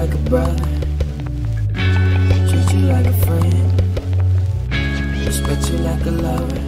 like a brother, treat you like a friend, respect you like a lover.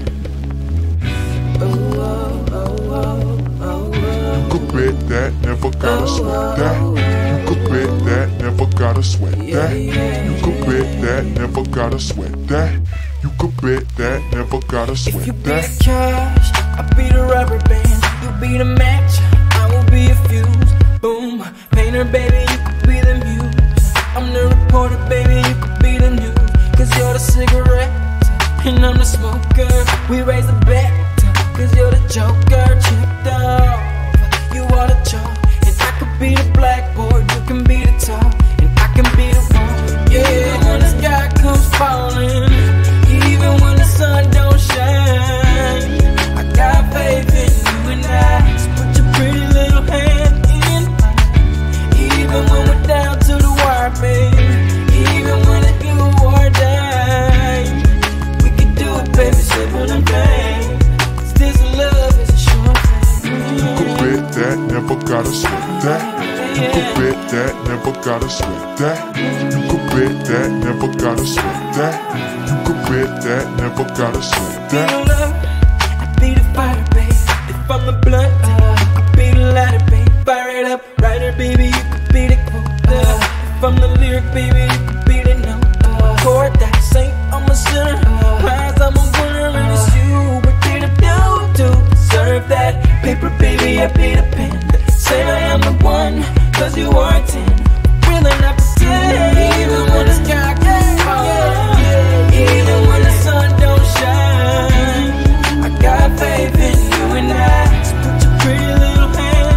Oh, oh, oh, oh, oh. You could bet that, never gotta sweat that. You could bet that, never gotta sweat that. You could bet that, never gotta sweat that. You could bet that, never gotta sweat that. If you be the cash, I'll be the rubber band. You be the match, I will be a fuse. Boom, painter baby, you could be the muse. I'm the reporter baby, you could be the news. Cause you're the cigarette, and I'm the smoker. We raise the bet, cause you're the joker. Chipped off, you are the chalk. And I could be the blackboard, you can be the top, and I can be the wall. Yeah, when the sky comes falling, even when the sun don't shine, I got faith in you and I. So put your pretty little hand in mine. Even when we're down to the wire, baby, even when it's do or die, we can do it, baby, simple and plain. This love is a short thing. You could bet that, never gotta sweat that. You could bet that, never gotta sweat that. You could bet that, never gotta sweat that. You could bet that, never gotta sweat that. Be the love, I be the fire, baby. If I'm the blunt, you could be the lighter, baby. Fire it up, writer, baby, you could be the quote. If I'm the lyric, baby, you could be the note. Chord that saint, I'm a sinner. Prize, I'm a winner, and it's you. What did I do to deserve that? Paper, baby, I be the pen. Say I am the one, cause you are a 10. Really not pretend. Even when the sky gets falling, even when the sun don't shine, I got faith in you and I. So put your pretty little hand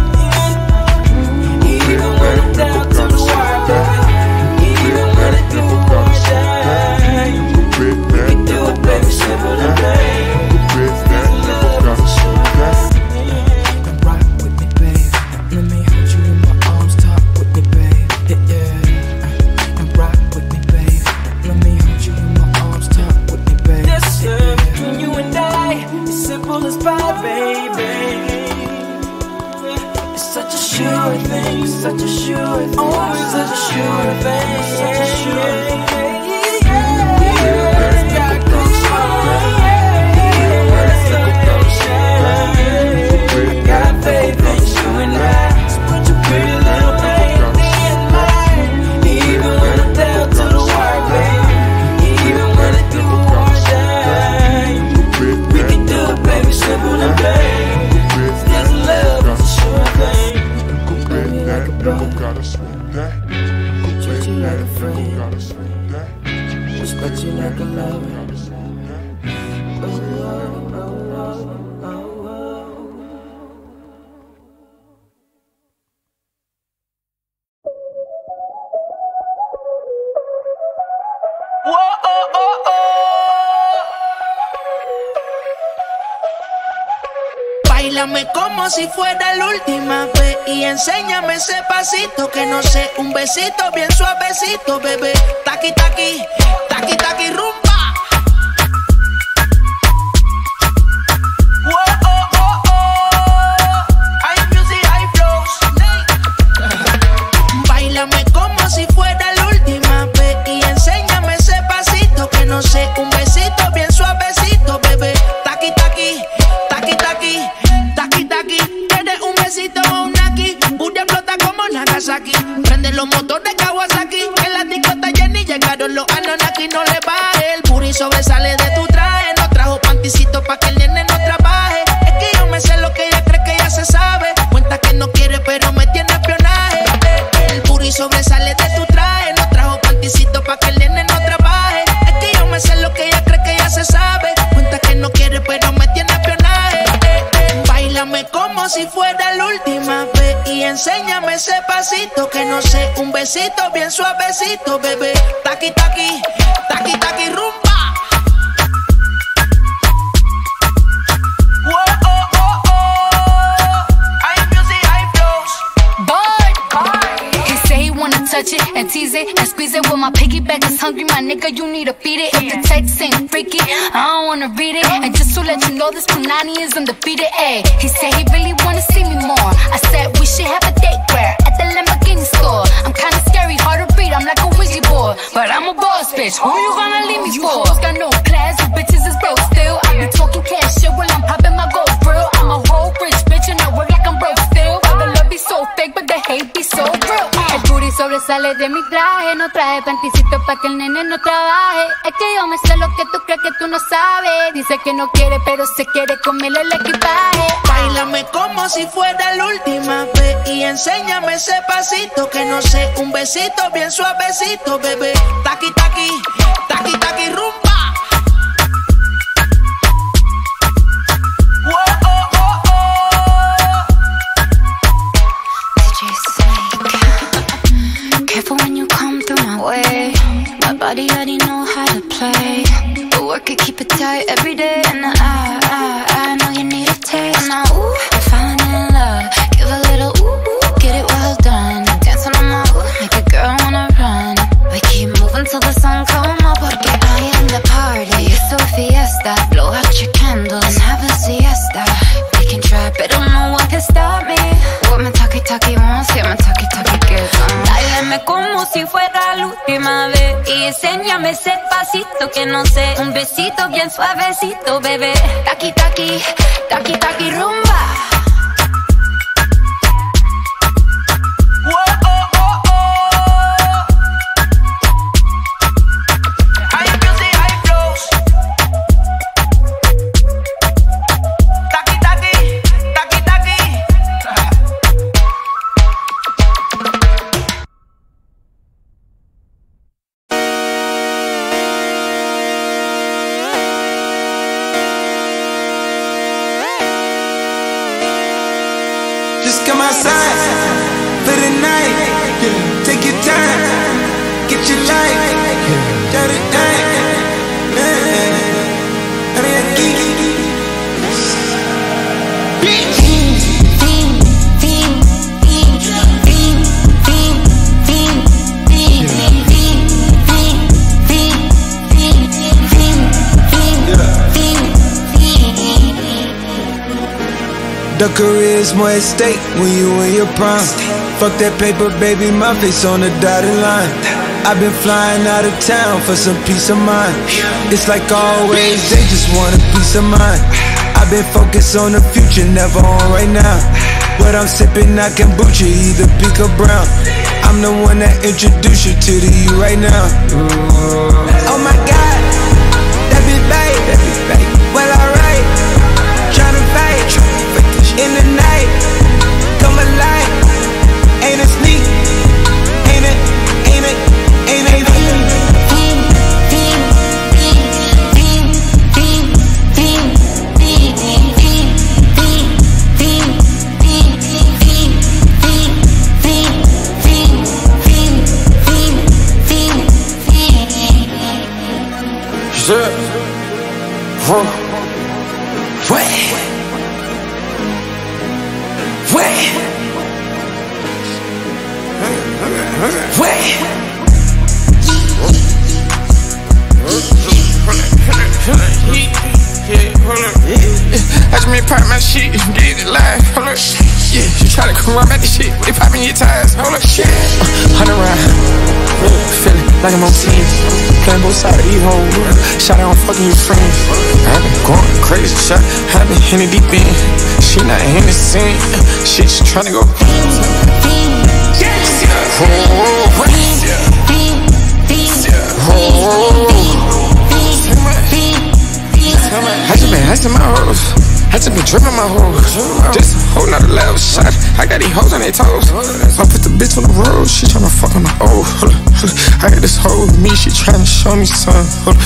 in. Even when I'm down to the wire, baby, even when I do or die, we can do it, baby, simple and plain. Such a sure thing, oh, such a sure thing, such a sure thing. God goes far, even when the sun don't shine. I got faith in you and I. So put your pretty little hand in mine. Even when I'm down to the wire, baby, even when I do or die, we can do it, baby, simple and plain. This love is a sure thing. Never gotta sweat that. Treat you like a friend, Never gotta sweat that. respect you like a lover. Gotta sweat that. Oh, oh, oh, oh, oh, oh. Whoa, oh, oh, oh. Báilame como si fuera la última vez y enséñame ese pasito que no sé, un besito bien suavecito, bebé. Taqui, taqui, taqui, taqui, rumba. Báilame como si fuera la última vez y enséñame ese pasito que no sé, un besito bien suavecito, bebé. Taqui, taqui, taqui, taqui, taqui, taqui. ¿Quieres un besito o un aquí? Booty explota como Nagasaki. Prende los motores Kawasaki. En la discota Jenny llegaron los Anunnaki. No le baje, el booty sobresale de tu traje. No trajo panticito pa' que el nene no trabaje. Es que yo me sé lo que ella cree que ya se sabe. Cuenta que no quiere pero me tiene espionaje. El booty sobresale de tu traje. No trajo panticito pa' que el nene no trabaje. Es que yo me sé lo que ella cree que ya se sabe. Cuenta que no quiere pero me tiene espionaje. Báilame como si fuera la última vez y enséñame ese pasito que no sé, un besito bien suavecito, bebé. Taqui, taqui, taqui, taqui, rumba. Touch it and tease it and squeeze it. When my piggyback is hungry, my nigga, you need to feed it. If the text ain't freaky, I don't wanna read it. And just to let you know, this Punani is undefeated. Ayy, he said he really wanna see me more. I said we should have a date where at the Lamborghini store. I'm kinda scary, hard to bitch. Who you gonna leave me for? You hoes got no class, you bitches is broke still. I be talking cash shit while I'm popping my gold grill. I'm a whole rich bitch and I work like I'm broke still. But the love be so fake, but the hate be so real. El booty sobresale de mi traje. No traje panticito pa' que el nene no trabaje. Es que yo me sé lo que tú crees que tú no sabes. Dice que no quiere, pero se quiere comerle el equipaje. Báilame como si fuera la última vez y enséñame ese pasito que no sé, un besito bien suavecito, bebé. Taqui, taqui, taqui, taqui, rumba. Careful when you come through my way. My body already know how to play. But work it, keep it tight every day. And I know you need a taste. Now, ooh, I'm falling in love. Give a little ooh, get it well done. Dancing on my ooh, make a girl wanna run. We keep moving till the sun come up. Porque I am the party. It's a fiesta. Blow out your candles and have a siesta. We can try, but don't know what can stop me. What my talkie wants, yeah, my talkie gets on. Báilame como si fuera la última vez y enséñame ese pasito que no sé, un besito bien suavecito, bebé. Taqui, taqui, taqui, taqui, rumba. Just come outside for the night. Take your time, get your life. Dirty The career's more at stake when you in your prime. Fuck that paper, baby, my face on the dotted line. I've been flying out of town for some peace of mind. It's like always, they just want a peace of mind. I've been focused on the future, never on right now. What I'm sipping, not kombucha, either pink or brown. I'm the one that introduced you to the you right now. Oh my God, that be babe, well alright. Tryna fight in the night, come alive. Ain't it sneak? Ain't it? I just made pop my shit, get it live, hold up. Yeah, you try to come around back the shit, they popping your tires, hold up. Shit, 100 round, feeling like I'm on 10. Playing both sides of E-hole, shot out on fucking your friends. I been going crazy, shot, I been in the deep end. She not in the scene, she just tryna go. I just been asking my hoes, I just been dripping my hoes. Just a whole nother level shot, I got these hoes on their toes. I put the bitch on the road, she tryna fuck on the old. I got this hoe with me, she tryna show me something.